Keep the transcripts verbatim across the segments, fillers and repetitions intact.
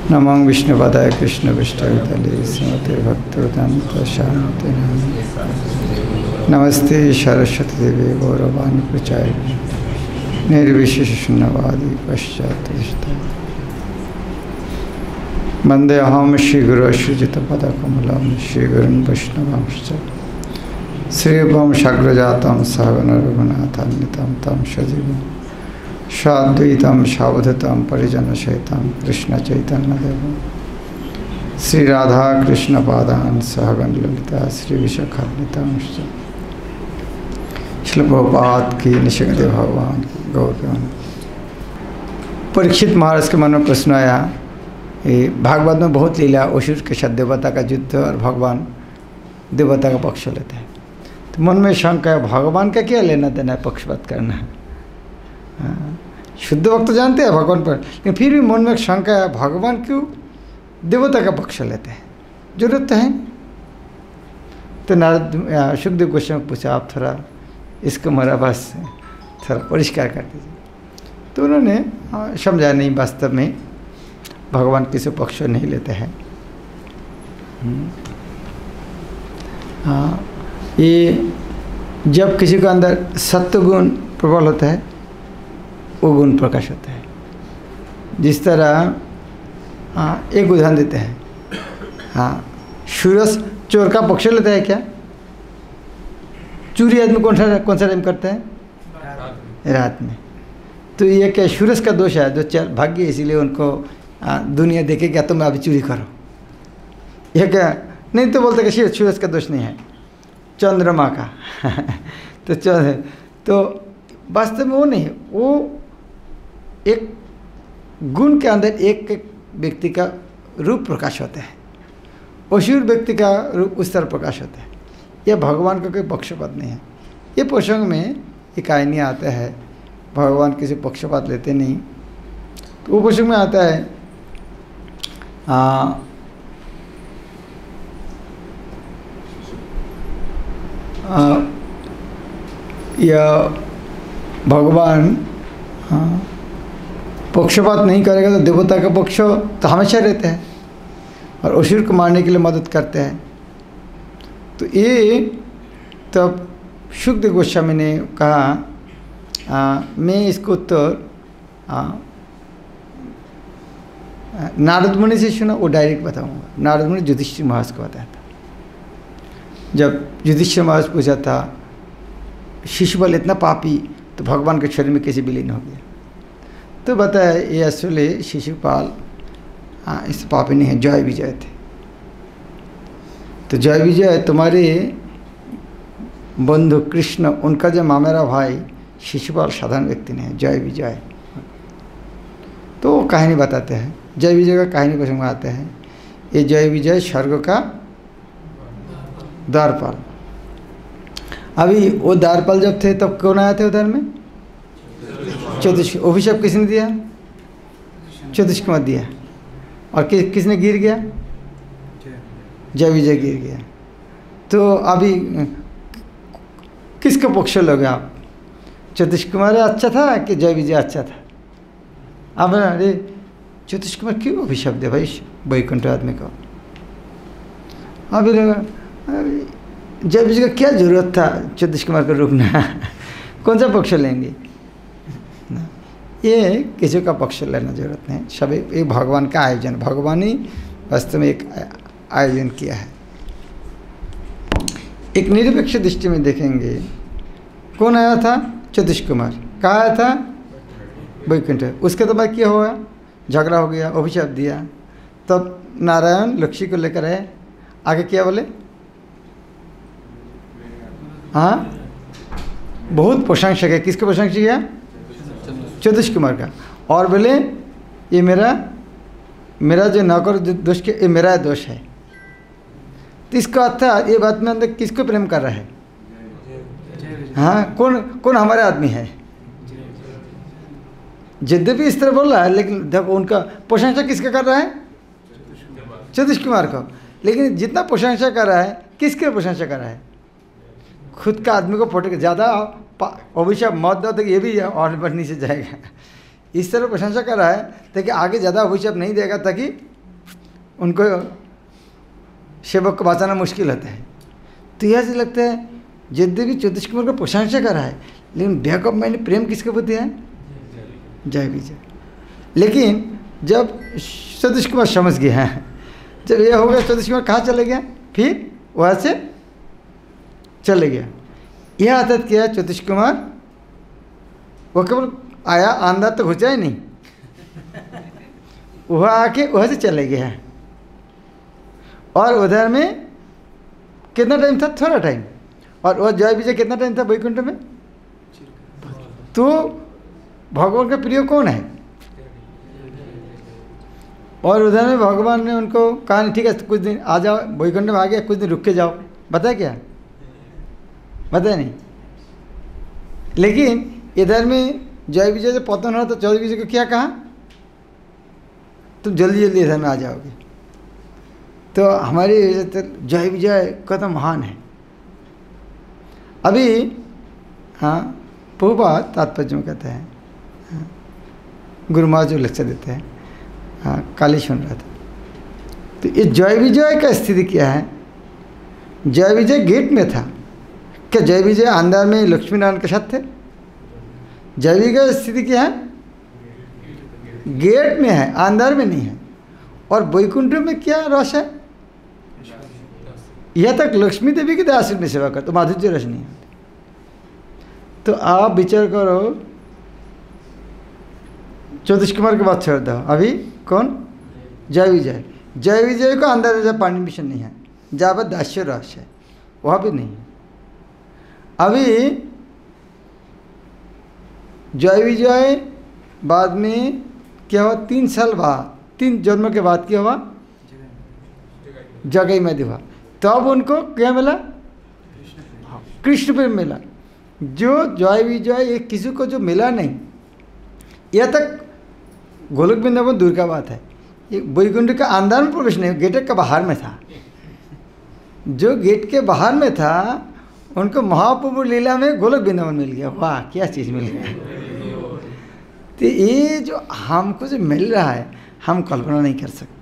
नमो विष्णुपदाय कृष्ण विष्णुतले श्रीमते भक्तिवेदांत शांति नमस्ते सरस्वती देवी गौरवाणी प्रचारिणी निर्विशेष शून्यवादी पश्चात वंदे अहम श्रीगुरो श्रीजितपदकमलं श्रीगुरुन् वैष्णवांश्च श्रीवं साग्रजातं सहगण रघुनाथान्वितं तं सजीवं साद्वैतं सावधूतं परिजनसहितं कृष्ण चैतन्यदेवं श्री राधा कृष्ण पादान् सहगण ललिता श्री विशाखान्वितांश्च श्रील प्रभुपाद की निशिकदेव भगवान गौर। परीक्षित महाराज के मन में प्रश्न आया, ये भागवत में बहुत लीला, असुर के साथ देवता का युद्ध और भगवान देवता का पक्ष लेते हैं। तो मन में शंका है, भगवान का क्या लेना देना है पक्षपात करना है। हाँ, शुद्ध भक्त जानते हैं भगवान पर, लेकिन फिर भी मन में शंका है, भगवान क्यों देवता का पक्ष लेते हैं, जरूरत है। तो नारद सुखदेव गोस्वामी पूछा, आप थोड़ा इसको मेरा पास थोड़ा परिष्कार कर दीजिए। तो उन्होंने समझा, नहीं वास्तव में भगवान किसी पक्ष नहीं लेते हैं। हाँ, ये जब किसी के अंदर सत्व गुण प्रबल होता है वो गुण प्रकाश होता है। जिस तरह हाँ, एक उदाहरण देते हैं। हाँ, सूरज चोर का पक्ष लेता है क्या? चोरी आदमी कौन सा कौन सा टाइम करता है? रात में। तो ये क्या सूरज का दोष है, जो चल भाग गए इसीलिए उनको आ, दुनिया देखे क्या तुम अभी चोरी करो, ये क्या? नहीं तो बोलते कि सूरज का दोष नहीं है, चंद्रमा का तो चंद्र तो वास्तव में वो नहीं, वो एक गुण के अंदर एक एक व्यक्ति का रूप प्रकाश होता है, असुर व्यक्ति का रूप उस तरह प्रकाश होता है। यह भगवान का कोई पक्षपात नहीं है। ये प्रसंग में ये कहानी आता है, भगवान किसी पक्षपात लेते नहीं। तो वो प्रसंग में आता है, आ, आ, यह भगवान हाँ, पक्षपात नहीं करेगा तो देवता का पक्ष तो हमेशा रहते हैं और असुर को मारने के लिए मदद करते हैं। तो ये तब सुखदेव गोस्वामी ने कहा, आ, मैं इसको उत्तर नारद मुनि से सुना, वो डायरेक्ट बताऊंगा। नारद मुनि युधिष्ठिर महाराज को बताया था। जब युधिष्ठिर महाराज पूछा था, शिशुपाल इतना पापी तो भगवान के शरीर में कैसे विलीन हो गया? तो बताया, ये असली शिशुपाल हाँ इस पापी नहीं है, जय विजय थे। तो जय विजय तुम्हारे बंधु कृष्ण, उनका जो मामेरा भाई शिशुपाल साधारण व्यक्ति नहीं है, जय विजय। तो वो कहानी बताते हैं, जय विजय का कहानी प्रसंग में आते हैं। ये जय विजय स्वर्ग का द्वारपाल। अभी वो द्वारपाल जब थे तब कौन आए थे उधर में? चतुष्क। अभिशाप किसने दिया? चतुष्क मत दिया। और कि, किसने गिर गया? जय विजय गिर गया। तो अभी किसका पक्ष लोगे आप? चतुष्क कुमार अच्छा था कि जय विजय अच्छा था? अब अरे चतुष्क कुमार क्यों अभिशाप दे भाई वैकुंठ आदमी को? अभी जय विजय का क्या जरूरत था चतुष्क कुमार को रोकना? कौन सा पक्ष लेंगे? ये किसी का पक्ष लेना जरूरत नहीं, सभी ये भगवान का आयोजन, भगवान ही वास्तव में एक आयोजन किया है। एक निरपेक्ष दृष्टि में देखेंगे, कौन आया था? चतुष्क कुमार। कहाँ आया था? वैकुंठ। उसके तो बाद क्या हुआ? झगड़ा हो गया, अभिशाप दिया। तब नारायण लक्ष्मी को लेकर आए, आगे क्या बोले? हाँ, बहुत प्रशंसक है। किसका प्रशंसा किया? चतुष्क कुमार का। और बोले ये मेरा मेरा जो नौकर दोष के ये मेरा दोष है। तो इसका अर्थ ये बात में अंदर किसको प्रेम कर रहा है? हाँ, कौन कौन हमारे आदमी है? यद्यपि इस तरह बोल रहा है, लेकिन देखो उनका प्रशंसा किसका कर रहा है? चतुष्क कुमार को। लेकिन जितना प्रशंसा कर रहा है, किसके प्रशंसा कर रहा है? खुद का आदमी को फोटो ज़्यादा अभिशाप मत दो तो ये भी और बढ़ नीचे जाएगा। इस तरह प्रशंसा कर रहा है ताकि आगे ज़्यादा अभिशाप नहीं देगा, ताकि उनको सेवक को बचाना मुश्किल होता है। तो यह से लगता है यद्यपि ज्योतिष कुमार को प्रशंसा करा है, लेकिन बैक ऑफ माइंड प्रेम किसके प्रति है? जय विजय। लेकिन जब ज्योतिष कुमार समझ गया है, जब यह हो गया, ज्योतिष कुमार कहाँ चले गया? फिर वहाँ से चले गया। यह आदत क्या है ज्योतिष कुमार? वो केवल आया, अंदर तो घुसा ही नहीं, वह आके वहाँ से चले गया। और उधर में कितना टाइम था? थोड़ा टाइम। और वह जय विजय कितना टाइम था वैकुंठ में? तो भगवान का प्रिय कौन है? और उधर में भगवान ने उनको कहा नहीं ठीक है कुछ दिन आ जाओ, वैकुंठ में आ गया, कुछ दिन रुक के जाओ। बताया क्या? बताया नहीं। लेकिन इधर में जय विजय जब पतन हो तो जय विजय को क्या कहा? तुम जल्दी जल्दी इधर में आ जाओगे। तो हमारे जय विजय कदम महान है। अभी हाँ प्रभुपाद तात्पर्य में कहते हैं, हाँ, गुरु महाराज जो लेक्चर देते हैं, हाँ कल ही सुन रहा था। तो ये जय विजय का स्थिति क्या है? जय विजय गेट में था क्या? जय विजय अंदर में लक्ष्मी नारायण के साथ थे? जय विजय का स्थिति क्या है? गेट में है, अंदर में नहीं है। और वैकुंठ में क्या रस है? यह तक लक्ष्मी देवी के दास में सेवा करते, माधुर्य रस नहीं है। तो आप विचार करो, ज्योतिष कुमार के बात छोड़ दो। अभी कौन? जय विजय। जय विजय को अंदर जब परमिशन नहीं है, जहाँ पर दास्य रस है वहाँ भी नहीं है। अभी जय विजय बाद में क्या हुआ? तीन साल बाद, तीन जन्म के बाद क्या हुआ? जगई में हुआ। तब उनको क्या मिला? कृष्ण प्रेम मिला। जो जय विजय ये किसी को जो मिला नहीं, यह तक गोलोक वृंदावन दूर का बात है, ये वैकुंठ का अंदर में प्रवेश नहीं, गेट के बाहर में था। जो गेट के बाहर में था उनको महाप्रभु लीला में गोलोक वृंदावन मिल गया। वाह क्या चीज़ मिल गया! तो ये जो हमको जो मिल रहा है हम कल्पना नहीं कर सकते।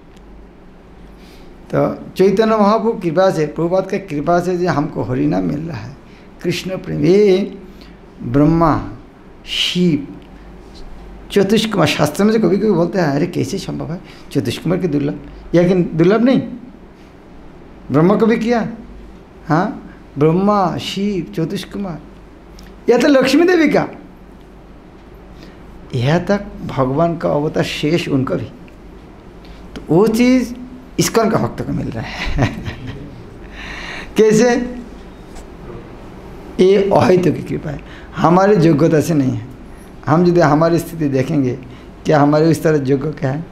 तो चैतन्य महाप्रभु कृपा से, प्रभुपाद का कृपा से जो हमको हरिनाम मिल रहा है, कृष्ण प्रेम, ये ब्रह्मा शिव ज्योतिष कुमार, शास्त्र में जो कभी कभी बोलते हैं अरे कैसे संभव है ज्योतिष कुमार की दुर्लभ, या कि दुर्लभ नहीं, ब्रह्मा को भी किया। हाँ ब्रह्मा शिव ज्योतिष कुमार, यह तो लक्ष्मी देवी का, यह तक भगवान का अवतार शेष उनका भी। तो वो चीज़ इस्कॉन का भक्त को मिल रहा है। कैसे? ये अहित की कृपा है, हमारी योग्यता से नहीं है। हम यदि हमारी स्थिति देखेंगे, क्या हमारे इस तरह योग्य क्या है?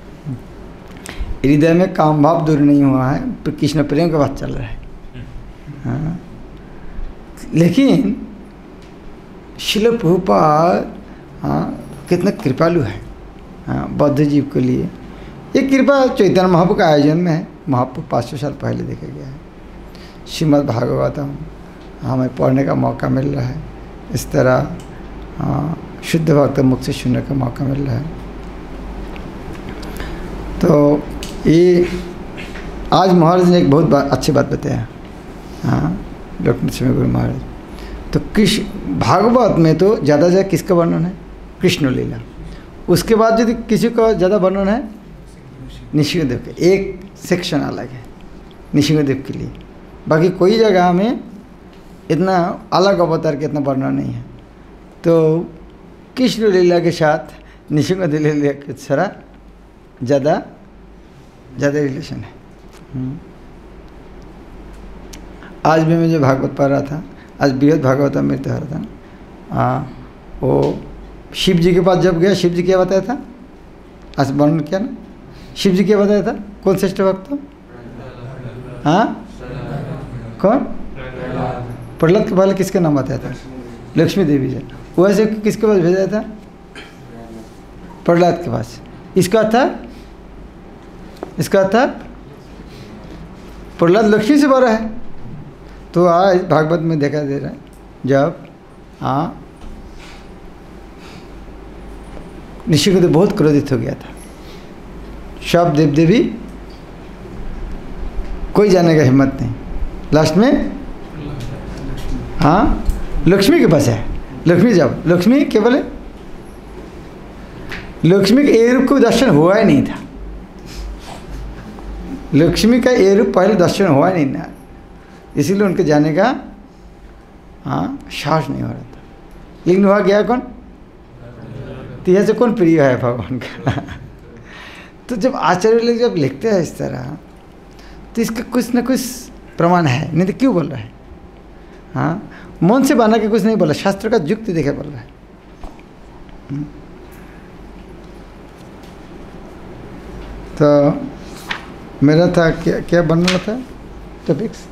हृदय में काम भाव दूर नहीं हुआ है, तो कृष्ण प्रेम का बात चल रहा है। हाँ लेकिन शिल प्रभुपाद हाँ कितना कृपालु है हाँ बौद्ध जीव के लिए। ये कृपा चैतन्य महाप्रभु का आयोजन में है। महाप्रभु पाँच सौ साल पहले देखा गया है। श्रीमद् भागवतम हमें पढ़ने का मौका मिल रहा है। इस तरह हाँ शुद्ध भक्त मुख से सुनने का मौका मिल रहा है। तो ये आज महाराज ने एक बहुत बा, अच्छी बात बताया। हाँ डॉक्टर नरसिम्हा गुरु महाराज, तो कृष्ण भागवत में तो ज़्यादा ज़्यादा किसका वर्णन है? कृष्ण लीला। उसके बाद यदि किसी का ज़्यादा वर्णन है नृसिंहदेव के, एक सेक्शन अलग है नृसिंहदेव के लिए। बाकी कोई जगह में इतना अलग अवतार के इतना वर्णन नहीं है। तो कृष्ण लीला के साथ नृसिंहदेव लीला के सारा ज़्यादा ज़्यादा रिलेशन है। आज भी मैं जो भागवत पढ़ रहा था, आज बृहद भागवत अमृत हो रहा था। आ, वो शिव जी के पास जब गया, शिव जी क्या बताया था? आज वर्णन किया ना, शिव जी क्या बताया था? कौन श्रेष्ठ भक्त? हाँ कौन? प्रहलाद के पहले किसका नाम बताया था? लक्ष्मी देवी जी। वैसे किसके पास भेजा था? प्रहलाद के पास। इसका था इसका था प्रहलाद लक्ष्मी से बड़ा है। तो आज भागवत में देखा दे रहा है जब हाँ नृसिंहदेव बहुत क्रोधित हो गया था, सब देव देवी कोई जाने का हिम्मत नहीं। लास्ट में हाँ लक्ष्मी के पास है। लक्ष्मी जब लक्ष्मी क्या बोले, लक्ष्मी का ये रूप को दर्शन हुआ ही नहीं था। लक्ष्मी का ये रूप पहले दर्शन हुआ ही नहीं था, इसीलिए उनके जाने का हाँ साहस नहीं हो रहा था। लेकिन हुआ गया कौन, तो यह से कौन प्रिय है भगवान का। तो जब आचार्य लोग जब लिखते हैं इस तरह, तो इसका कुछ ना कुछ प्रमाण है, नहीं तो क्यों बोल रहा है। हाँ मन से बना के कुछ नहीं बोला, शास्त्र का युक्ति देखे बोल रहा है। तो मेरा था क्या क्या बनना था टॉपिक्स।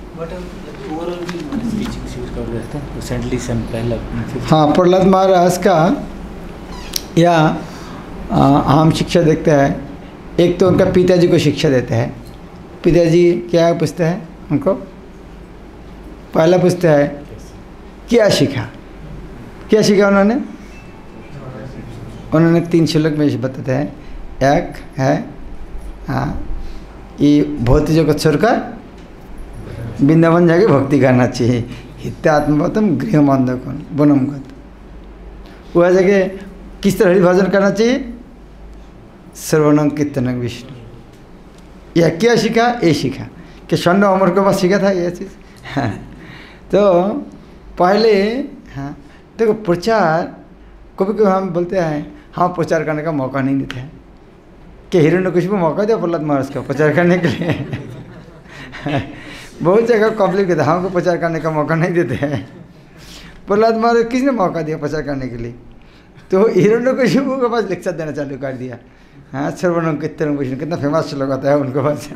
हाँ प्रहलाद महाराज का या हम शिक्षा देखते हैं। एक तो उनका पिताजी को शिक्षा देते हैं। पिताजी क्या पूछते हैं उनको, पहला पूछते हैं क्या सीखा, क्या सीखा उन्होंने। उन्होंने तीन श्लोक में बताते हैं। एक है हाँ ये भौतिक जगत छोड़कर वृंदावन जाके भक्ति करना चाहिए। हित्यात्मवतम गृह अंधकन वनम गत। वह जगह किस तरह हरि भजन करना चाहिए, श्रवणम कीर्तनम विष्णु। यह क्या सीखा, ये सीखा कि षण्ड अमर के पास सीखा था ये चीज़। हाँ तो पहले हाँ देखो प्रचार कभी कभी हम बोलते हैं हाँ प्रचार करने का मौका नहीं देते हैं कि हिरण्यकशिपु को मौका दिया प्रहलाद महाराज को प्रचार करने के लिए। बहुत जगह कंप्लेंट करते हैं हमको प्रचार करने का मौका नहीं देते हैं। प्रहलाद महाराज किसने मौका दिया प्रचार करने के लिए, तो हिरण्यकशिपु के पास लेक्चर देना चालू कर दिया। हाँ श्रवणम कीर्तनम विष्णु कितना फेमस श्लोक आता है उनके पास।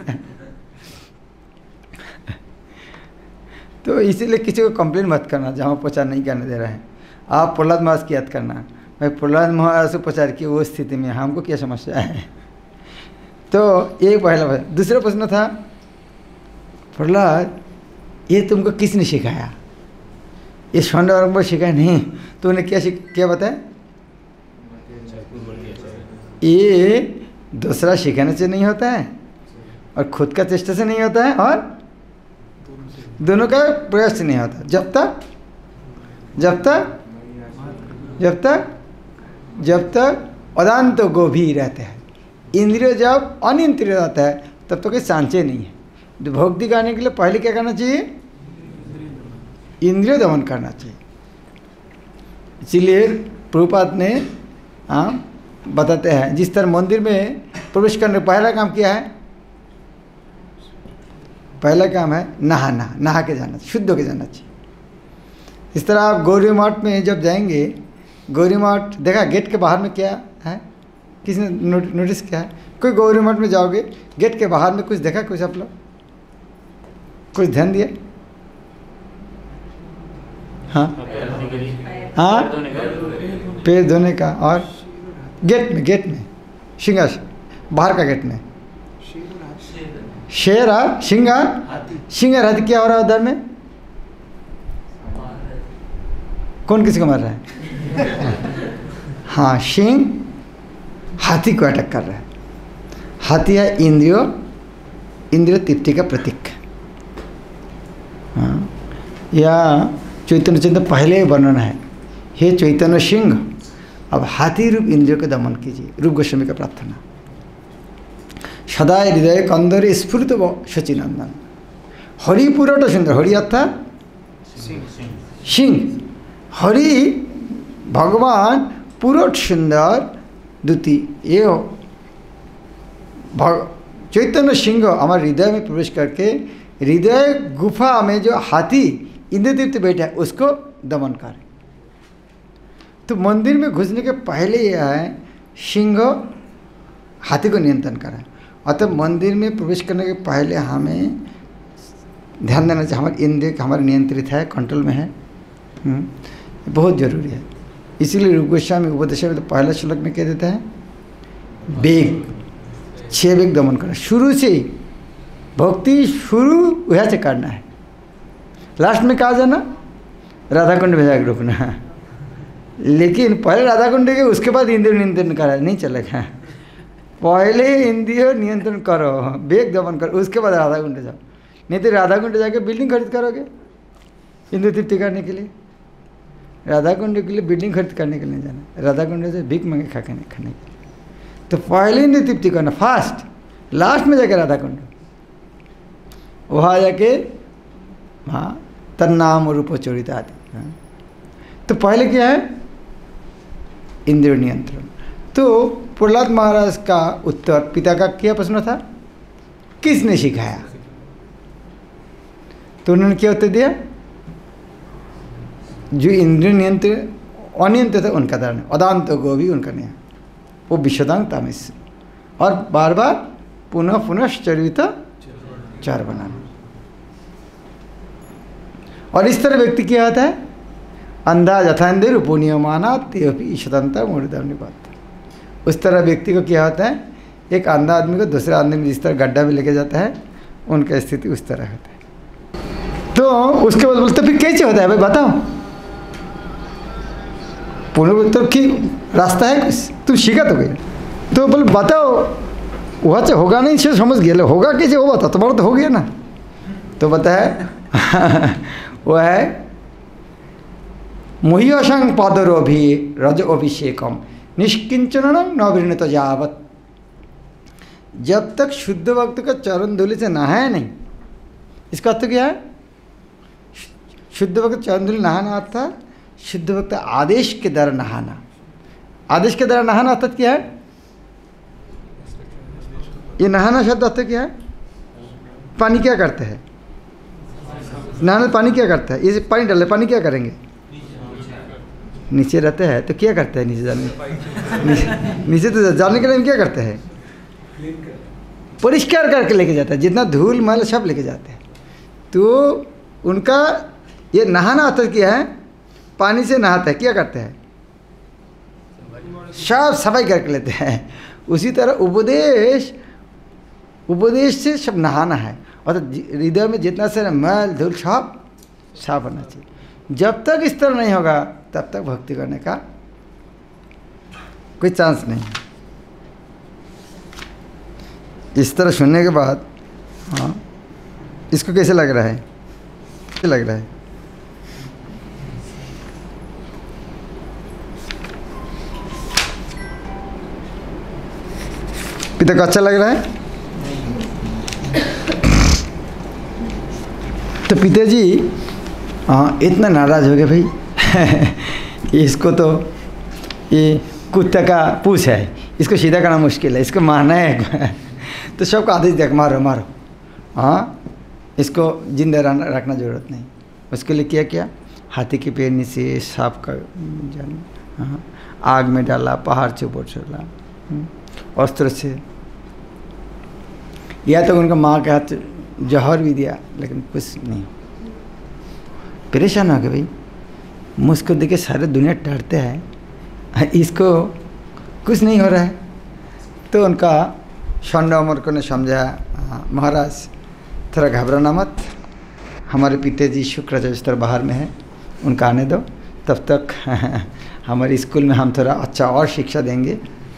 तो इसीलिए किसी को कंप्लेन मत करना जहाँ प्रचार नहीं करने दे रहे हैं। आप प्रहलाद महाराज की याद करना, भाई प्रहलाद महाराज से प्रचार की वो स्थिति में हमको क्या समस्या है। तो एक पहला प्रश्न। दूसरा प्रश्न था प्रहलाद ये तुमको किसने सिखाया, ये षण्ड वर्ग पर सिखाया नहीं, तो उन्हें क्या सिख क्या बताया, ये दूसरा सिखाने से नहीं होता है और खुद का चेष्टा से नहीं होता है और दोनों का प्रयास से नहीं होता। जब तक जब तक जब तक जब तक अदांत गोभी रहते हैं, इंद्रिय जब अनियंत्रित रहता है तब तो कोई सांचे नहीं है। तो भक्ति करने के लिए पहले क्या करना चाहिए, इंद्रिय दमन करना चाहिए। इसीलिए प्रभुपाद ने हाँ बताते हैं जिस तरह मंदिर में प्रवेश करने पहला काम क्या है, पहला काम है नहाना, नहा के जाना चाहिए, शुद्ध होके जाना चाहिए। इस तरह आप गौरी मठ में जब जाएंगे, गौरी मठ देखा गेट के बाहर में क्या है, किसने नोटिस किया है, कोई गौरी मठ में जाओगे गेट के बाहर में कुछ देखा, कुछ आप लोग कुछ ध्यान दिया। हाँ हाँ पैर धोने का, और गेट में गेट में सिंगार बाहर का गेट में शेर और सिंगार सिंगार हाथी क्या हो रहा है उधर में, कौन किसी को मार रहा है। हाँ सिंह हाथी को अटैक कर रहा है। हाथी है इंद्रियो इंद्रिय तृप्ति का प्रतीक। हाँ या चैतन्य चैतन्य पहले वर्णन है, हे चैतन्य सिंह अब हाथी रूप इंद्रियों का दमन कीजिए। रूप गोस्वामी का प्रार्थना। सदा हृदय कंदरे स्फुरित शचीनंदन हरि पुरट सुंदर। हरि अर्थात सिंह, हरि भगवान पुरट सुंदर द्वितीय। ये भग चैतन्य सिंह हमारे हृदय में प्रवेश करके हृदय गुफा में जो हाथी इंद्रदीप्त बैठा है उसको दमन करे। तो मंदिर में घुसने के पहले यह है सिंह हाथी को नियंत्रण करें। अतः मंदिर में प्रवेश करने के पहले हमें ध्यान देना चाहिए हमारे इंद्रिय हमारे नियंत्रित है, कंट्रोल में है, बहुत जरूरी है। इसीलिए रूप गोस्वामी उपदेश में तो पहला श्लोक में कह देता है वेग, छह वेग दमन करना। शुरू से भक्ति शुरू वह से करना है, लास्ट में कहा जाना राधा कुंड में जाकर रुकना। लेकिन पहले राधा कुंड के उसके बाद इंद्र नियंत्रण करा नहीं चलेगा। पहले इंद्रिय नियंत्रण करो, वेग दमन करो, उसके बाद राधा कुंड जाओ। नहीं तो राधा कुंड जाके बिल्डिंग खरीद करोगे इंद्रिय तृप्ति करने के लिए। राधा कुंड के लिए बिल्डिंग खरीद करने के लिए नहीं जाना, राधा कुंड से भीख मांगे खा खाने खाने के लिए। तो पहले इंद्रिय तृप्ति करना फास्ट, लास्ट में जाके राधा कुंड, वहाँ जाके हाँ तन्नाम रूप चोरित आदि। हाँ। तो पहले क्या है? इंद्रिय नियंत्रण। तो प्रहलाद महाराज का उत्तर, पिता का क्या प्रश्न था? किसने सिखाया? तो उन्होंने क्या उत्तर दिया? जो इंद्रिय नियंत्रण अनियंत्रित है उनका धारण, अदांत को भी उनका नहीं, वो विशदांग तामिस, और बार बार पुनः पुनः चरित चार बनाना। और इस तरह व्यक्ति क्या होता है? अंदाज अथांदे रूपो नियमाना तेपी ईशतंता मूर्धम निपात। उस तरह व्यक्ति को क्या होता है? एक अंधा आदमी को दूसरे आदमी में जिस तरह गड्ढा में लेके जाता है, उनका स्थिति उस तरह होता है। तो उसके बाद बोलते फिर कैसे होता है भाई बताओ? पुनर्वत्तर की रास्ता है कुछ? तुम सीखा तो गई, तो बोल बताओ वहाँ से होगा नहीं, से समझ गया, होगा कैसे हो बता, तुम्हारा तो हो गया ना। तो बताए वो है मुह्यसंग पदरोभि रज अभिषेकम निष्किंचन नवृणत जावत। जब तक शुद्ध भक्त का चरण धूलि से नहाया नहीं, इसका अर्थ क्या है? शुद्ध भक्त चरण धूलि नहाना अर्थ था शुद्ध भक्त आदेश के द्वारा नहाना। आदेश के द्वारा नहाना अर्थात क्या है? ये नहाना शब्द अर्थ क्या है? पानी क्या करता है? नहाना पानी क्या करता है? ये पानी डाले पानी क्या करेंगे? नीचे रहते हैं तो क्या करते हैं? नीचे जाने नीचे, नीचे तो जाने के लिए क्या करते हैं? परिष्कार करके लेके जाता है, जितना धूल मैल सब लेके जाते हैं। तो उनका ये नहाना अर्थ क्या है? पानी से नहाता है, क्या करते हैं? सब सफाई करके लेते हैं। उसी तरह उपदेश, उपदेश से सब नहाना है, और हृदय में जितना से मैल धूल सब साफ होना चाहिए। जब तक इस तरह नहीं होगा तब तक भक्ति करने का कोई चांस नहीं। इस तरह सुनने के बाद हाँ इसको कैसे लग रहा है? कैसे लग रहा है? पिता को अच्छा लग रहा है? तो पिताजी हाँ इतना नाराज हो गए भाई इसको तो ये कुत्ते का पूछ है, इसको सीधा करना मुश्किल है, इसको मारना है। तो सबको आदेश दिया मारो मारो, हाँ इसको जिंदा रखना जरूरत नहीं। उसके लिए क्या किया? हाथी के पैर नीचे सांप का जान, हाँ आग में डाला, पहाड़ से ऊपर चला, अस्त्र से, या तो उनका माँ के हाथ जहर भी दिया, लेकिन कुछ नहीं। परेशान हो गए भाई, मुझको देखे सारे दुनिया डरते हैं, इसको कुछ नहीं हो रहा है। तो उनका षण्ड अमर को ने समझाया, महाराज थोड़ा घबराना मत, हमारे पिताजी शुक्राचार्य स्तर बाहर में है, उनका आने दो, तब तक हमारे स्कूल में हम थोड़ा अच्छा और शिक्षा देंगे।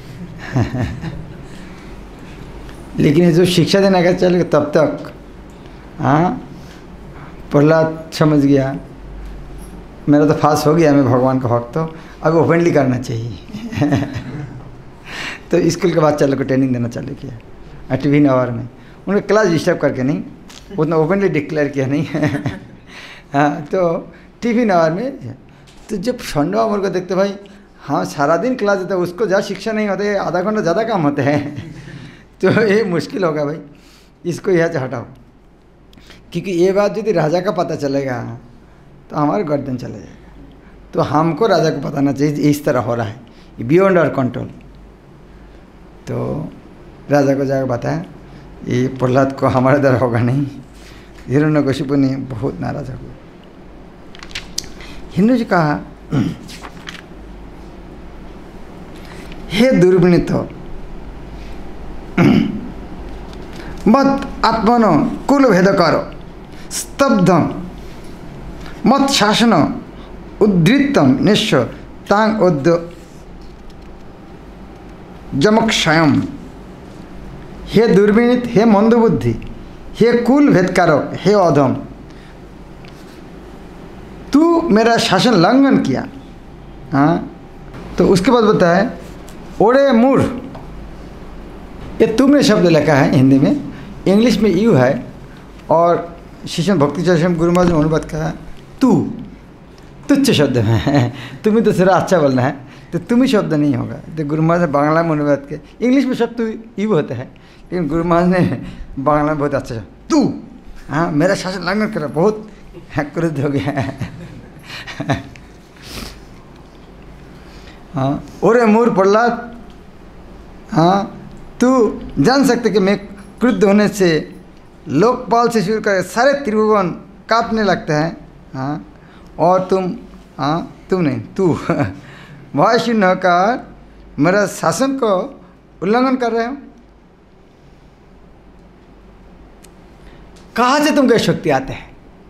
लेकिन जो शिक्षा देने का चलेगा तब तक हाँ प्रहलाद समझ गया मेरा तो पास हो गया, मैं भगवान का भक्त हूँ, अब ओपनली करना चाहिए। तो स्कूल के बाद चालू को ट्रेनिंग देना चालू किया टिफिन आवर में। उन्होंने क्लास डिस्टर्ब करके नहीं, उतना ओपनली डिक्लेयर किया नहीं। हाँ तो टिफिन आवर में तो जब षण्ड अमर को देखते भाई हाँ सारा दिन क्लास देता है, उसको ज़्यादा शिक्षा नहीं होता, आधा घंटा ज़्यादा काम होते हैं। तो ये मुश्किल होगा भाई, इसको यहाँ से हटाओ, क्योंकि ये बात यदि राजा का पता चलेगा तो हमारा गर्दन चला जाएगा। तो हमको राजा को बताना चाहिए इस तरह हो रहा है, बियॉन्ड आवर कंट्रोल। तो राजा को जाकर बताया ये प्रहलाद को हमारे द्वारा होगा नहीं। हिरण्यकशिपु ने बहुत नाराज हो गया। हिंदू जी कहा हे दुर्विनीत मत आत्मनो कुल भेद करो स्तब्ध मत शासन उद्धृतम निश्चय तांग उद्ध जमक्षयम हे दुर्विनीत, हे मंदबुद्धि, हे कुल भेदकारक, हे अधम, तू मेरा शासन लंघन किया। हाँ, तो उसके बाद बताए ओरे मूढ़, ये तुमने शब्द लिखा है हिंदी में, इंग्लिश में यू है, और शिष्य भक्ति चर्चा गुरु महाराज ने अनुवाद कहा तू, तुच्छ शब्द है, तुम्हें तो सिरा अच्छा बोलना है, तो तुम ही शब्द नहीं होगा। तो गुरु महाराज ने बांग्ला में अनुवाद के, इंग्लिश में शब्द यू होता है, लेकिन गुरु महाराज ने बांग्ला में बहुत अच्छा तू, हाँ मेरा शासन लंघन करा, बहुत क्रोध हो गया। हाँ, ओरे मूर प्रहलाद, हाँ तू जान सकते कि मैं क्रुद्ध होने से लोकपाल से शुरू कर सारे त्रिभुवन कांपने लगते हैं। हाँ, और तुम, हाँ तुम नहीं, तू भय शून्य होकर मेरा शासन को उल्लंघन कर रहे हो। कहाँ से तुमको शक्ति आते हैं?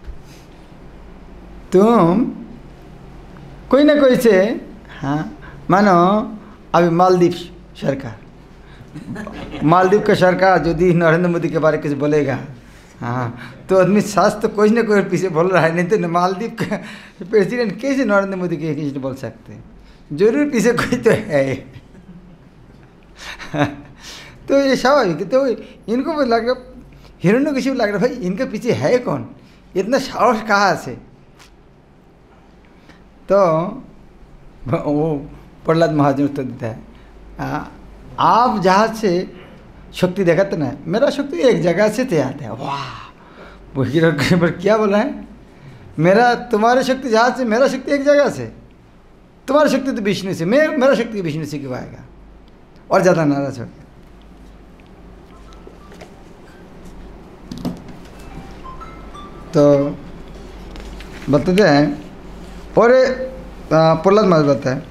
तुम कोई ना कोई से, हाँ मानो अभी मालदीव सरकार, मालदीव का सरकार यदि नरेंद्र मोदी के बारे में कुछ बोलेगा, हाँ तो आदमी सास तो कोई ना कोई पीछे बोल रहा है, नहीं तो मालदीव का प्रेसिडेंट कैसे नरेंद्र मोदी के किसी बोल सकते हैं, जरूर पीछे कोई तो है। तो ये स्वाभाविक, तो इनको भी लग रहा, हिरण्यकशिपु लग रहा भाई इनके पीछे है कौन, इतना साहस कहाँ से। तो वो प्रहलाद महाराज ने उत्तर देता है, आ, आप जहाँ से शक्ति दिखाते ना, मेरा शक्ति एक जगह से ते आता है। वाह, वो हिरण्यकशिपु पर क्या बोला है, मेरा तुम्हारी शक्ति जहाँ से, मेरा शक्ति एक जगह से, तुम्हारी शक्ति तो विष्णु से, मैं मेरा शक्ति विष्णु से क्यों आएगा, और ज़्यादा नाराज हो गया। तो बताते हैं, और प्रहलाद महाराज बताते हैं,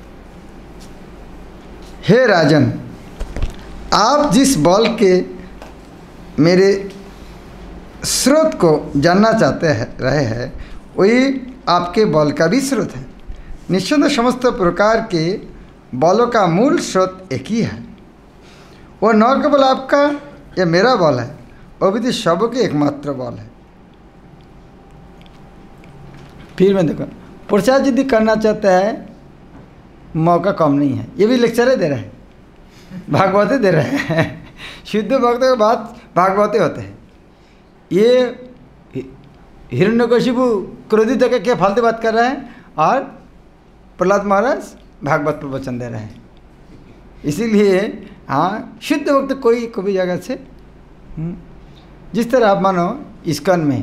हे राजन, आप जिस बल के मेरे स्रोत को जानना चाहते हैं रहे हैं, वही आपके बल का भी स्रोत है। निश्चित समस्त प्रकार के बलों का मूल स्रोत एक ही है, वो न केवल आपका या मेरा बल है, वो भी तो सबों के एकमात्र बल है। फिर मैं देखो, प्रचार यदि करना चाहता है मौका कम नहीं है, ये भी लेक्चर दे रहे हैं, भागवते दे रहे हैं, शुद्ध भक्तों के बात भागवते होते हैं। ये हिरण्यकशिपु क्रोधित होकर क्या फालतू बात कर रहे हैं, और प्रहलाद महाराज भागवत प्रवचन दे रहे हैं। इसीलिए हाँ, शुद्ध भक्त कोई कोई जगह से, जिस तरह आप मानो इस्कॉन में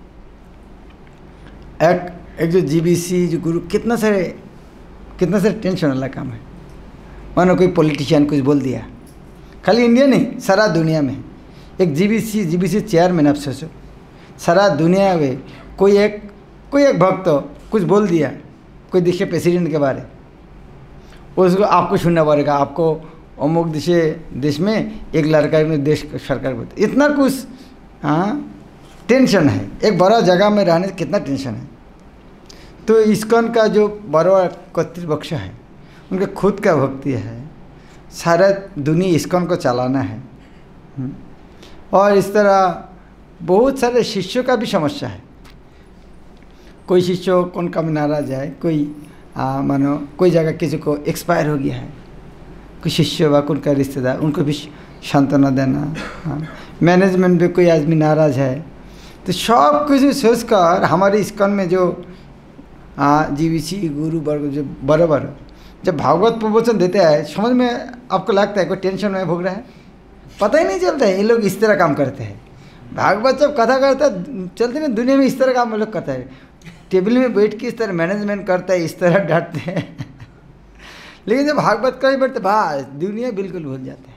एक एक जो जीबीसी जो गुरु, कितना सारे कितना सारे टेंशन वाला काम है। मानो कोई पॉलिटिशियन कुछ बोल दिया, खाली इंडिया नहीं सारा दुनिया में, एक जीबीसी जीबीसी चेयरमैन, आप सोचो सारा दुनिया में कोई एक कोई एक भक्त कुछ बोल दिया कोई देश के प्रेसिडेंट के बारे, उसको आपको सुनना पड़ेगा, आपको अमुक देश देश में एक लड़का ने देश सरकार बोलते, इतना कुछ हाँ टेंशन है। एक बड़ा जगह में रहने से कितना टेंशन है। तो इस्कॉन का जो बड़ा कर्तृपक्ष है, उनका खुद का भक्ति है, सारा दुनिया इस्कॉन को चलाना है, और इस तरह बहुत सारे शिष्यों का भी समस्या है। कोई शिष्य कौन का में नाराज है, कोई आ, मानो कोई जगह किसी को एक्सपायर हो गया है, कोई शिष्य व कौन का रिश्तेदार, उनको भी सांत्वना देना। हाँ, मैनेजमेंट में कोई आदमी नाराज है, तो सब कुछ सोचकर हमारे इस्कॉन में जो हाँ जीवीसी गुरु वर्ग जो बराबर जब भागवत प्रवचन देते हैं, समझ में आपको लगता है कोई टेंशन में भोग रहा है, पता ही नहीं चलता है। ये लोग इस तरह काम करते हैं। भागवत जब कथा करता है चलते ना, दुनिया में इस तरह काम लोग करता है, टेबल में बैठ के इस तरह मैनेजमेंट करता है, इस तरह डांटते हैं। लेकिन जब भागवत का ही बैठते बस दुनिया बिल्कुल भूल जाते हैं।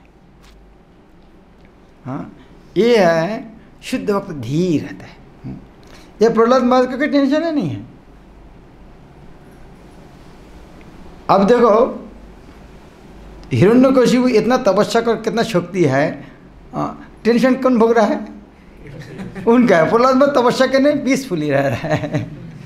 हाँ, ये है शुद्ध वक्त धीर रहता है। ये प्रहलाद महाराज का कोई टेंशन है नहीं है। अब देखो हिरण्यकशिपु इतना तपस्या कर कितना शक्ति है, टेंशन कौन भोग रहा है? उनका है। प्रहलाद महाराज तपस्या करने पीसफुली रह रहा है।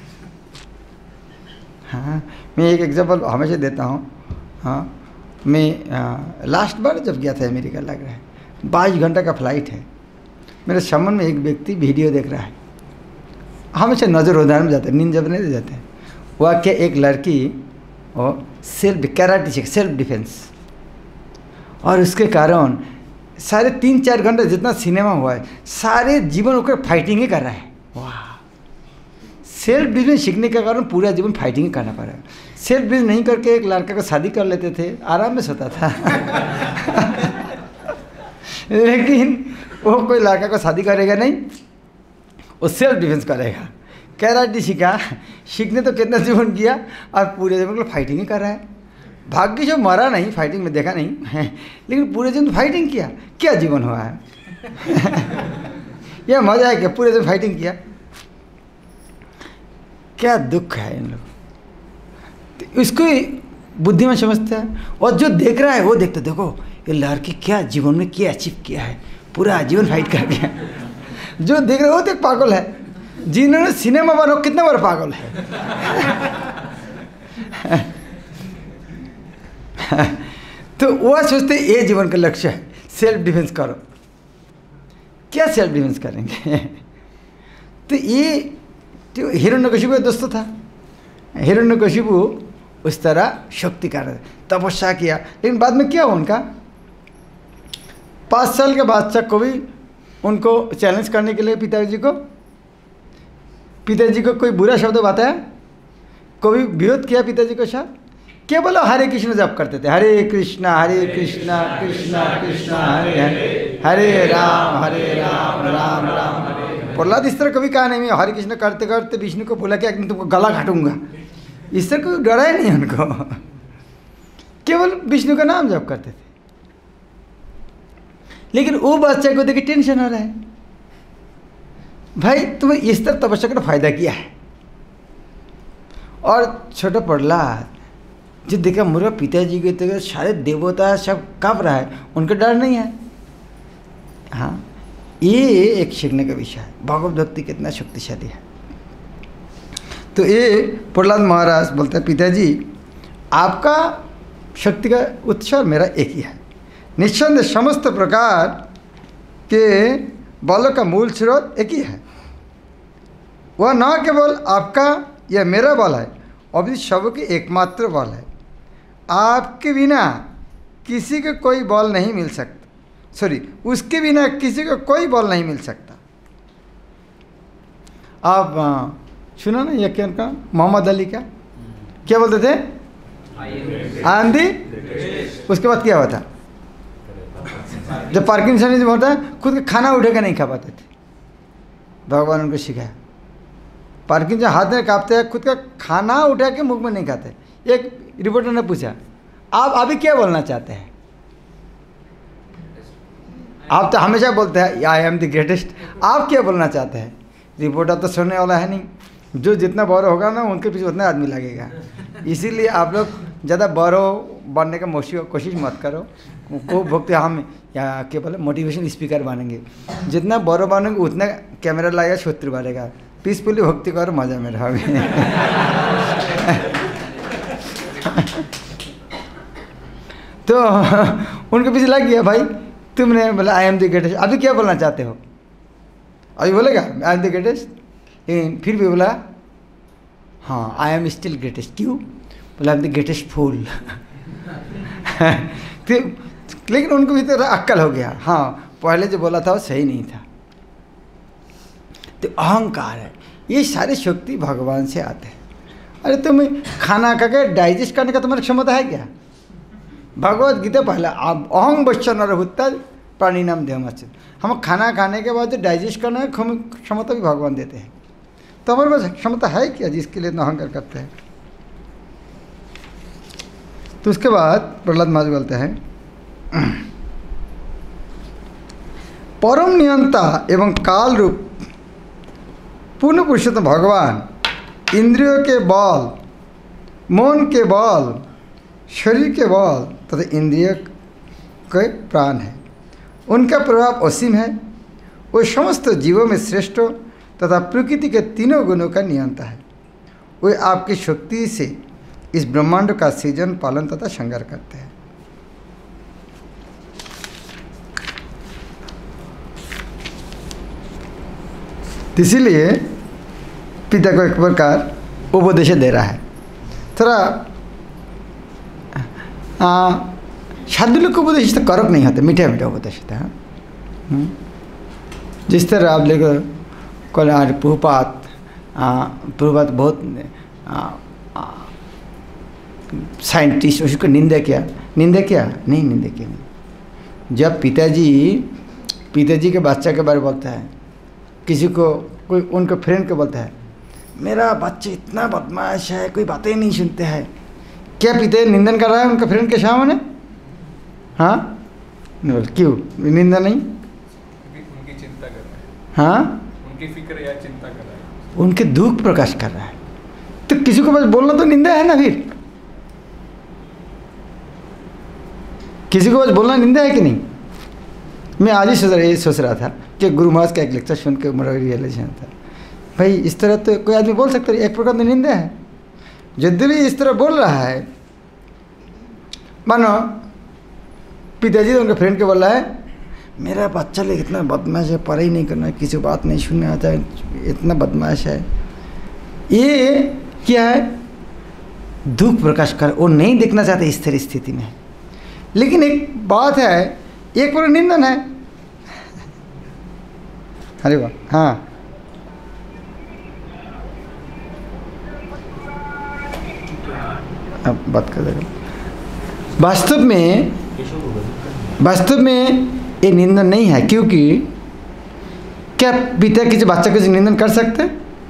हाँ, मैं एक एग्जांपल हमेशा देता हूँ। हाँ, मैं आ, लास्ट बार जब गया था अमेरिका लग रहा है, बाईस घंटा का फ्लाइट है। मेरे सामने में एक व्यक्ति वीडियो देख रहा है, हमेशा नज़र उधार में जाते हैं, नींद जब नहीं जाते हैं। वह क्या एक लड़की और सेल्फ कराटे सीख सेल्फ डिफेंस, और उसके कारण सारे तीन चार घंटे जितना सिनेमा हुआ है सारे जीवन को फाइटिंग ही कर रहा है। वाह, सेल्फ डिफेंस सीखने के कारण पूरा जीवन फाइटिंग ही करना पड़ रहा है। सेल्फ डिफेंस नहीं करके एक लड़का को शादी कर लेते थे, आराम में सोता था लेकिन वो कोई लड़का को शादी करेगा नहीं, वो सेल्फ डिफेंस करेगा। कराटे सीखा, सीखने तो कितना जीवन किया और पूरे जीवन को फाइटिंग ही कर रहा है। भाग्य जो मरा नहीं, फाइटिंग में देखा नहीं है, लेकिन पूरे जीवन फाइटिंग किया। क्या जीवन हुआ है यह मजा है क्या? पूरे दिन फाइटिंग किया। क्या दुख है इन लोग, तो इसको बुद्धिमान समझता है। और जो देख रहा है वो देखते, देखो ये लड़की क्या जीवन में क्या अचीव किया है, पूरा जीवन फाइट कर गया। जो देख रहा है वो तो एक पागल है, जिन्होंने सिनेमा बना कितना बड़ा पागल है तो वह सोचते ये जीवन का लक्ष्य है, सेल्फ डिफेंस करो। क्या सेल्फ डिफेंस करेंगे तो ये तो हिरण्यकशिपु का दोस्त था। हिरण्यकशिपु उस तरह शक्ति कर रहे, तपस्या किया, लेकिन बाद में क्या हुआ उनका, पाँच साल के बादशाह को भी उनको चैलेंज करने के लिए पिताजी को पिताजी को कोई बुरा शब्द बताया, कोई विरोध किया पिताजी के साथ, केवल हरे कृष्ण जप करते थे, हरे कृष्णा हरे कृष्णा कृष्णा कृष्णा हरे हरे हरे राम हरे राम राम राम हरे। प्रहलाद इस तरह कभी कहा नहीं, मैं हरे कृष्ण करते करते विष्णु को बोला कि एक दिन तुमको गला काटूंगा, इस तरह कोई डरा ही नहीं उनको, केवल विष्णु का नाम जप करते थे। लेकिन वो बच्चे को देखे टेंशन हो रहा है, भाई तुम्हें इस तरह तपस्या का फायदा किया है। और छोटा प्रहलाद जो देखा मेरे पिताजी के तो सारे देवता सब काँप रहा है, उनका डर नहीं है। हाँ, ये एक सीखने का विषय है, भगवत भक्ति कितना शक्तिशाली है। तो ये प्रहलाद महाराज बोलते हैं, पिताजी आपका शक्ति का उत्स मेरा एक ही है, निस्संदेह समस्त प्रकार के बलों का मूल स्रोत एक ही है। वह न केवल आपका या मेरा बल है, अभी सबकी एकमात्र बल है। आपके बिना किसी को कोई बल नहीं मिल सकता, सॉरी उसके बिना किसी को कोई बल नहीं मिल सकता। आप सुना ना यह क्या उनका मोहम्मद अली का क्या बोलते थे, आंधी, उसके बाद क्या हुआ था, जब पार्किंसनिज्म होता है खुद का खाना उठे के नहीं खा पाते थे, भगवान उनको सिखाया। पार्किंसन हाथ में कांपते हैं, खुद का खाना उठा के मुंह में नहीं खाते। एक रिपोर्टर ने पूछा, आप अभी क्या बोलना चाहते हैं? आप तो हमेशा बोलते हैं आई एम द ग्रेटेस्ट, आप क्या बोलना चाहते हैं? रिपोर्टर तो सुनने वाला है नहीं, जो जितना बड़ा होगा ना उनके पीछे उतना आदमी लगेगा। इसीलिए आप लोग ज़्यादा बड़ो बनने का कोशिश मत करो। को भक्ति हम या क्या बोले मोटिवेशन स्पीकर बनेंगे, जितना बड़ो बनेंगे उतना कैमरा लगेगा, शत्रु बढ़ेगा। पीसफुली भक्ति करो, मजा में रहोगे। तो उनके पीछे लग गया, भाई तुमने बोला आई एम द ग्रेटेस्ट, अभी क्या बोलना चाहते हो? अभी बोलेगा आई एम द ग्रेटेस्ट, लेकिन फिर भी बोला हाँ आई एम स्टिल ग्रेटेस्ट। क्यों? बोला I am the greatest fool. लेकिन उनको भी तो अक्कल हो गया, हाँ पहले जो बोला था वो सही नहीं था। तो अहंकार है, ये सारे शक्ति भगवान से आते हैं। अरे तुम्हें खाना खा के डाइजेस्ट करने का तुम्हारी क्षमता है क्या? भगवत गीता पहला आप अहंग वचन और भूता प्राणी नाम देवमच्युत, हम खाना खाने के बाद जो डाइजेस्ट करने की क्षमता भी भगवान देते हैं। तो हमारे पास क्षमता है क्या जिसके लिए इतना अहंकार करते हैं? तो उसके बाद प्रहलाद महाराज बोलते हैं, परम नियंता एवं काल रूप पूर्ण पुरुषोत्तम भगवान इंद्रियों के बल, मन के बल, शरीर के बल तथा इंद्रिय के प्राण है। उनका प्रभाव असीम है। वो समस्त जीवों में श्रेष्ठ तथा प्रकृति के तीनों गुणों का नियंता है। वे आपकी शक्ति से इस ब्रह्मांड का सृजन, पालन तथा संहार करते हैं। तो इसीलिए पिता को एक प्रकार उपदेश दे रहा है। थोड़ा साधु लोग को उपदेश तो कड़क नहीं होते, मीठा मीठा उपदेश होता है। जिस तरह आप लोग कल आज प्रभुपाद प्रभुपाद बहुत साइंटिस्ट उसको निंदा किया, निंदा किया नहीं, निंदा किया नहीं। जब पिताजी पिताजी के बच्चा के बारे में बोलता है, किसी को कोई उनके फ्रेंड को बोलता है मेरा बच्चा इतना बदमाश है, कोई बातें नहीं सुनते हैं, क्या पिता निंदन कर रहा है उनके फ्रेंड के सामने? हाँ क्यों निंदा नहीं? उनकी चिंता कर रहा है। हाँ उनकी फिक्र या चिंता कर रहा है, उनके दुख प्रकाश कर रहा है। तो किसी को बस बोलना तो निंदा है ना, फिर किसी को बस बोलना निंदा है कि नहीं? मैं आज ही सोच रहा सोच रहा था कि गुरु महाराज का एक लेक्चर सुन के मेरा रियलाइजेशन था, भाई इस तरह तो कोई आदमी बोल सकता है, एक प्रकार की निंदा है। यदि भी इस तरह बोल रहा है, मानो पिताजी तो उनके फ्रेंड को बोल रहा है मेरा बच्चा लोग इतना बदमाश है, पढ़ाई नहीं करना, किसी बात नहीं सुनने आता है, इतना बदमाश है। ये क्या है? दुख प्रकाश कर, वो नहीं देखना चाहते इस तरह स्थिति में। लेकिन एक बात है, एक पर निंदन है। अरे वाह, हाँ अब बात कर देगा। वास्तव में वास्तव में ये निंदन नहीं है, क्योंकि क्या पिता किसी बच्चा को निंदन कर सकते?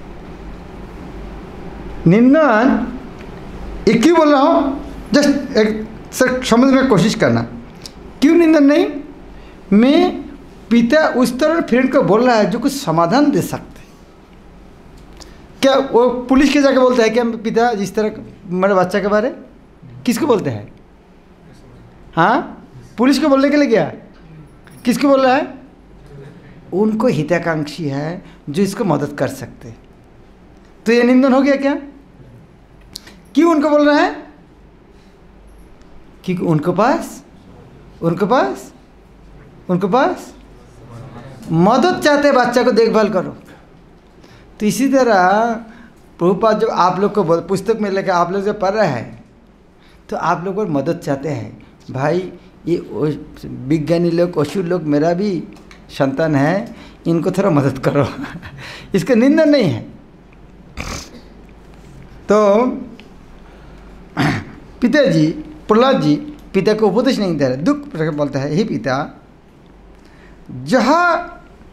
निंदन ये क्यों बोल रहा हूँ, जस्ट एक सर समझने की कोशिश करना। क्यों निंदन नहीं? मैं पिता उस तरह फ्रेंड को बोल रहा है जो कुछ समाधान दे सकते। क्या वो पुलिस के जाके बोलता है क्या पिता जिस तरह मेरे बच्चा के बारे? किसको बोलते हैं? हाँ पुलिस को बोलने के लिए गया, किसको बोल रहा है? उनको हितकांक्षी है जो इसको मदद कर सकते। तो ये निंदन हो गया क्या? क्यों उनको बोल रहा है? क्योंकि उनके पास उनके पास उनके पास मदद चाहते, बच्चा को देखभाल करो। तो इसी तरह प्रभुपाद जो आप लोग को पुस्तक में लेकर आप लोग जब पढ़ रहे हैं तो आप लोग को मदद चाहते हैं, भाई ये विज्ञानी लोग असुर लोग मेरा भी संतान है, इनको थोड़ा मदद करो। इसका निंदन नहीं है। तो पिताजी प्रहलाद जी पिता को उपदेश नहीं दे रहे, दुख बोलता है हे पिता, जहाँ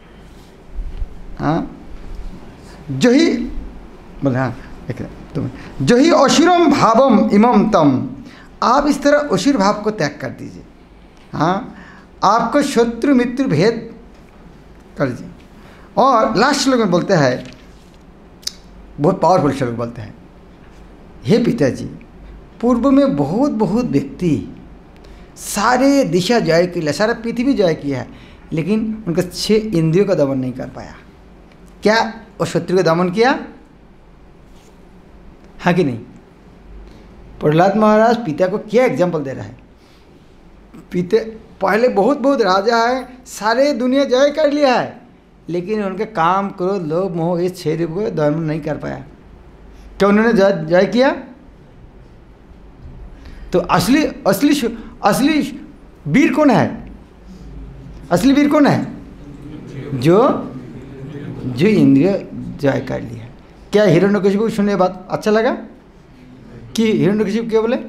हाँ जो ही बोले हाँ एक तुम जो ही असुरम भावम इमम तम, आप इस तरह असुर भाव को त्याग कर दीजिए। हाँ आपको शत्रु मित्र भेद कर दीजिए। और लास्ट श्लोक में बोलते हैं, बहुत पावरफुल श्लोक बोलते हैं, हे पिताजी पूर्व में बहुत बहुत व्यक्ति सारे दिशा जय किया, सारा पृथ्वी जय किया है, लेकिन उनका छह इंद्रियों का दमन नहीं कर पाया। क्या वो शत्रु का दमन किया? हाँ कि नहीं? प्रहलाद महाराज पिता को क्या एग्जाम्पल दे रहा है? पिता पहले बहुत बहुत राजा है, सारे दुनिया जय कर लिया है, लेकिन उनके काम क्रोध लोभ मोह ये छह रूप को दमन नहीं कर पाया। क्या उन्होंने जय जय किया? तो असली असली असली वीर कौन है? असली वीर कौन है? जो जो इंद्रिय जय कर लिया। क्या हिरण्यकशिपु को सुनने बात अच्छा लगा कि हिरण्यकशिपु क्या बोले?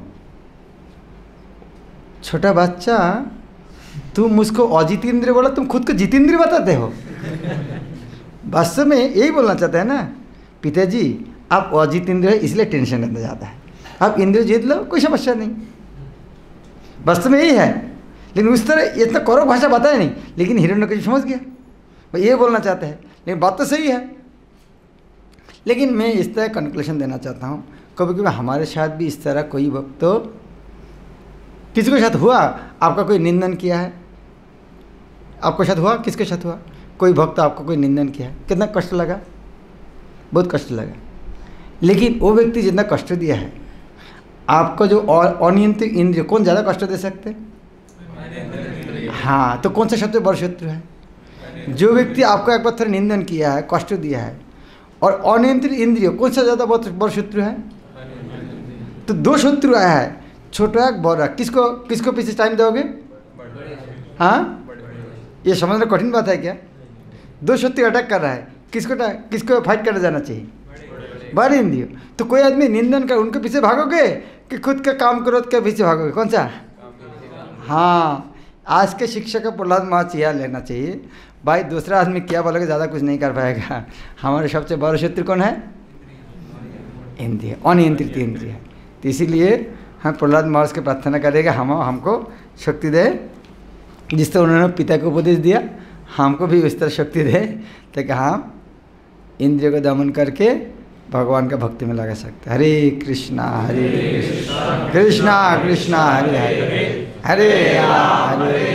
छोटा बच्चा तुम मुझको अजितेंद्र बोला, तुम खुद को जितेंद्र बताते हो। वास्तव में यही बोलना चाहते हैं ना, पिताजी आप अजितेंद्र है इसलिए टेंशन रहता जाता है, आप इंद्र जीत लो कोई समस्या नहीं। वास्तव में यही है, लेकिन उस तरह इतना कौरव भाषा बताया नहीं, लेकिन हिरण्यकशिपु समझ गया भाई ये बोलना चाहते हैं, लेकिन बात तो सही है। लेकिन मैं इस तरह कंक्लूजन देना चाहता हूँ, कभी कभी हमारे साथ भी इस तरह कोई वक्त तो किसी के साथ हुआ, आपका कोई निंदन किया है, आपके साथ हुआ, किसके साथ हुआ? कोई भक्त आपको कोई निंदन किया है, कितना कष्ट लगा? बहुत कष्ट लगा। लेकिन वो व्यक्ति जितना कष्ट दिया है, आपको जो अनियंत्रित इंद्रिय कौन ज़्यादा कष्ट दे सकते? हाँ, तो कौन सा शत्रु बड़ा शत्रु है? जो व्यक्ति आपको एक पत्थर निंदन किया है, कष्ट दिया है, और अनियंत्रित इंद्रिय, कौन सा ज़्यादा बड़ शत्रु है? तो दो शत्रु आया है, छोटा एक बड़ा, किसको किसको पीछे टाइम दोगे? हाँ, ये समझना कठिन बात है क्या? दो शत्रु अटैक कर रहा है, किसको किसको फाइट करने जाना चाहिए? बड़े इंद्रिय। तो कोई आदमी निंदन कर, उनके पीछे भागोगे कि खुद का काम करो के पीछे भागोगे? कौन सा? हाँ, आज के शिक्षा का प्रहलाद महाराज यह लेना चाहिए, भाई दूसरा आदमी क्या बोलोगे ज़्यादा कुछ नहीं कर पाएगा, हमारे सबसे बड़ा शत्रु कौन है? इंद्रिय, अनियंत्रित इंद्रिय। तो इसीलिए हम प्रहलाद महाराज के प्रार्थना करेंगे, हम हमको शक्ति दे, जिस तरह उन्होंने पिता को उपदेश दिया, हमको भी उस तरह शक्ति दे, ताकि हम इंद्रियों को दमन करके भगवान का भक्ति में लगा सकते। हरे कृष्णा हरे कृष्णा कृष्णा कृष्णा हरे हरे हरे राम हरे